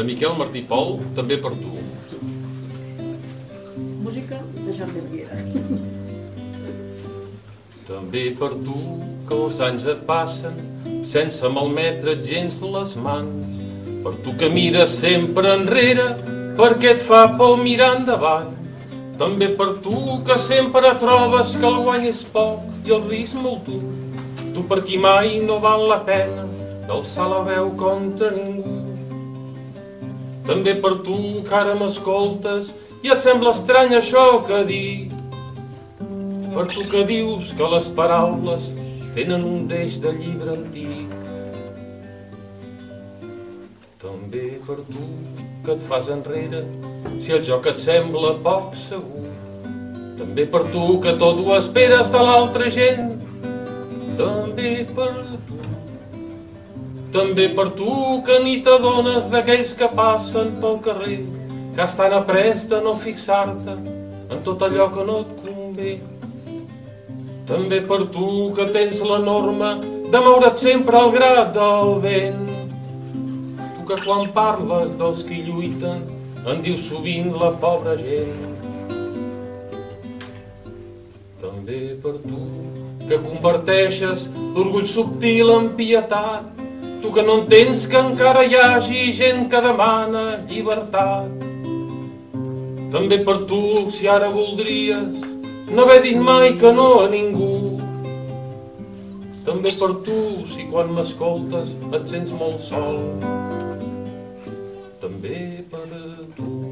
de Miquel Martí Pol, també per tu. Música de Jordi Riera. També per tu, que els anys et passen sense malmetre gens les mans. Per tu que mires sempre enrere perquè et fa por mirar endavant. També per tu que sempre trobes que el guany és poc i el risc molt dur. Tu per qui mai no val la pena d'alçar la veu contra ningú. També per tu que ara m'escoltes i et sembla estrany això que dic. Per tu que dius que les paraules tenen un deix de llibre antic. També per tu que et fas enrere si el joc et sembla poc segur. També per tu que tot ho esperes de l'altra gent. També per tu. També per tu que ni t'adones d'aquells que passen pel carrer, que estan après de no fixar-te en tot allò que no et convé. També per tu que tens la norma de moure't sempre al grat del vent. Tu que quan parles dels qui lluiten en dius sovint la pobra gent. També per tu que converteixes l'orgull subtil en pietat. Tu que no entens que encara hi hagi gent que demana llibertat. També per tu, si ara voldries no haver dit mai que no a ningú. També per tu, si quan m'escoltes et sents molt sol. També per tu.